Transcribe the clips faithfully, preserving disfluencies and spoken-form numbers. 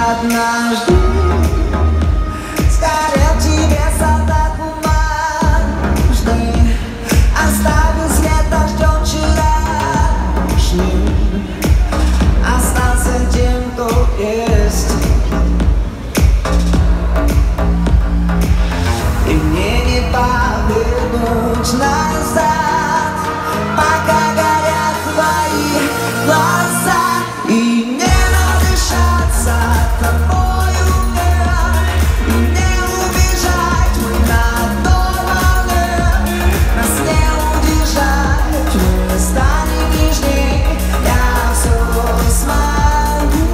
однажды сгорел тебе солдат бумажный, оставил след дождем вчерашним, остался тем, кто есть. И мне не повернуть назад, пока горят твои глаза. И не надышаться тобою мне, и не убежать мы на одной волне. Нас не удержать, мы станем нежней, я все смогу.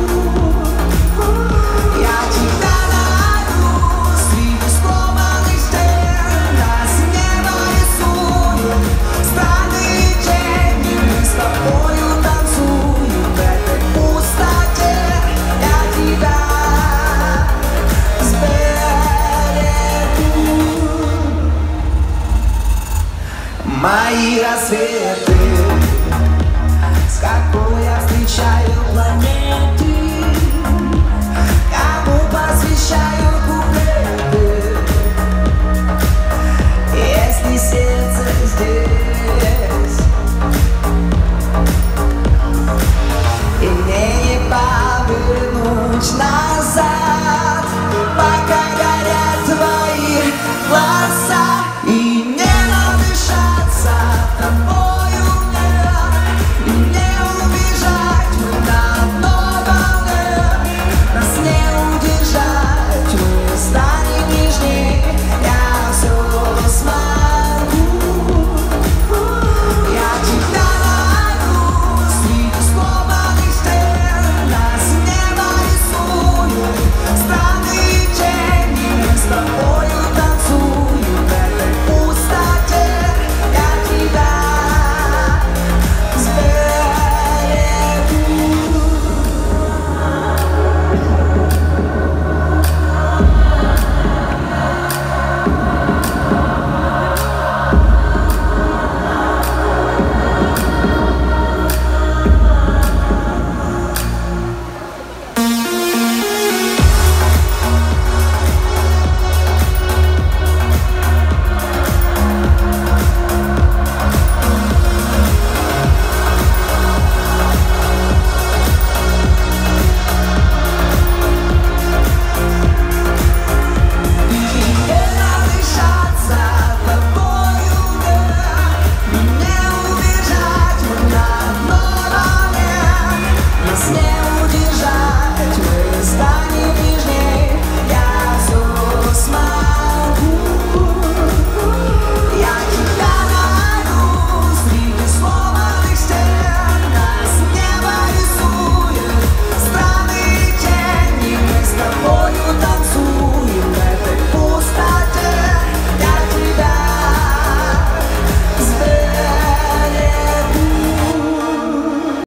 Я тебя найду среди сломанных стен, нас небо рисуем странные тени, мы с тобою танцуем в этой пустоте. Я тебя сберегу. Мои рассветы, с какой я встречаю планету.